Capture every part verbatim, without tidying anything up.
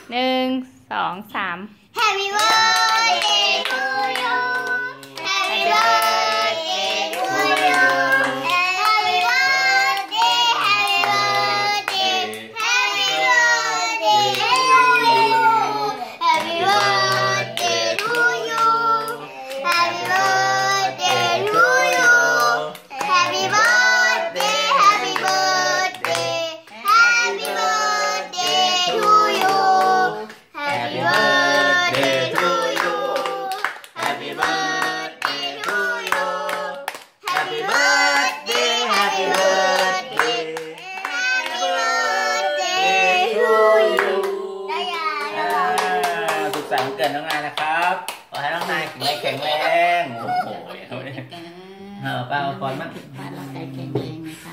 หนึ่งสองสาม Happy birthday to you Happy birthday to you Happy birthday Happy birthday Happy birthday to you Happy birthday to you Happy birthday to you Happy birthday Happy birthday Happy birthday to you Happy birthday to you Happy birthday to you Happy birthday Happy birthday Happy birthday to you ได้ยังสุขสันต์วันเกิดน้องนายนะครับขอให้น้องนายแข็งแรงแข็งแรงโอ้โหเออป้าเอาก่อนมั้งบ้านเราใจแข็งแรงนะคะ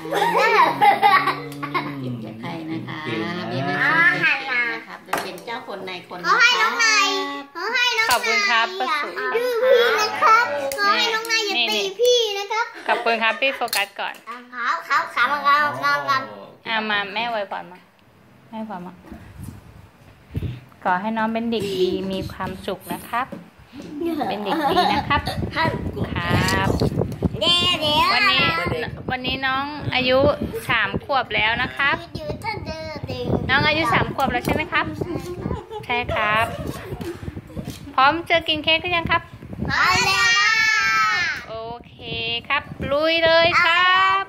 จิตใจใครนะคะนี่นะคะนะครับจะเป็นเจ้าคนในคนขอให้น้องนายขอให้น้องนายขอบคุณครับประสูดื้อพี่นะครับขอให้น้องนายอย่าตีพี่นะครับขอบคุณครับพี่โฟกัสก่อนครับครับครับครับครับครับอามาแม่ไว้ก่อนมาแม่ไว้มาขอให้น้องเป็นเด็กดีมีความสุขนะครับ เป็นเด็กดีนะครับครับเดี๋ยวเดี๋ยววันนี้วันนี้น้องอายุสามขวบแล้วนะครับอยู่ท่านเดิมเดิมน้องอายุสามขวบแล้วใช่ไหมครับ ใช่ครับ พร้อมเจอกินเค้กก็ยังครับเอาเลยโอเคครับลุยเลยครับ